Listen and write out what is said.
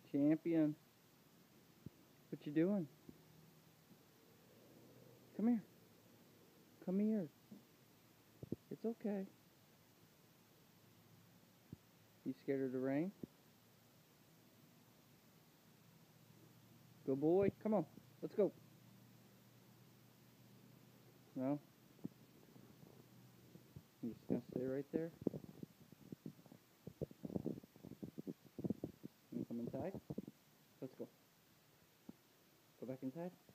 Champion. What you doing? Come here. Come here. It's okay. You scared of the rain? Good boy. Come on. Let's go. No? You just gonna stay right there? You come inside? Let's go. Go back inside?